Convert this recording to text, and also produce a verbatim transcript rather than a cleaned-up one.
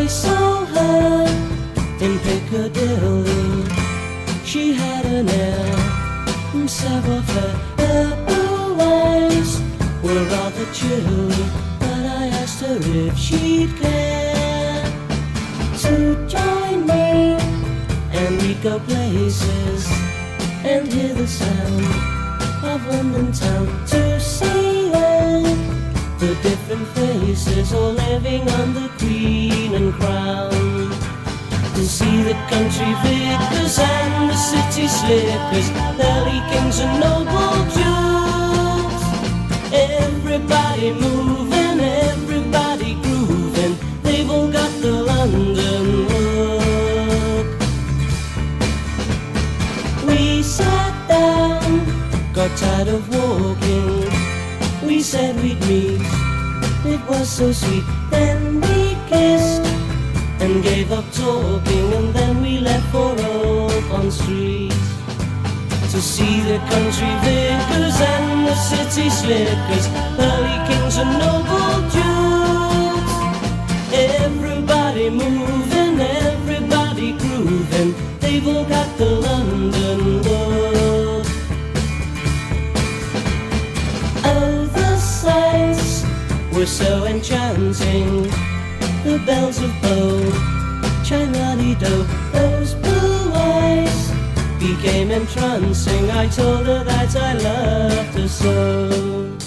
I saw her in Piccadilly. She had an air, savoir-faire. Her blue eyes were rather chilly, but I asked her if she'd care to join me, and we'd go places and hear the sound of London town, to see all the different faces all living on the Queen and Crown, to see the country vicars and the city slickers, early kings and noble dukes. Everybody moving, everybody grooving, they've all got the London look. We sat down, got tired of walking, we said we'd meet, it was so sweet. Then we kissed and gave up talking, and then we left for Old Bond Street, to see the country vicars and the city slickers, early kings and noble dukes. Everybody moving, everybody grooving, they've all got the London look. Oh, the sights were so enchanting, the bells of Bow, chime-a-dee-do, those blue eyes became entrancing. I told her that I loved her so.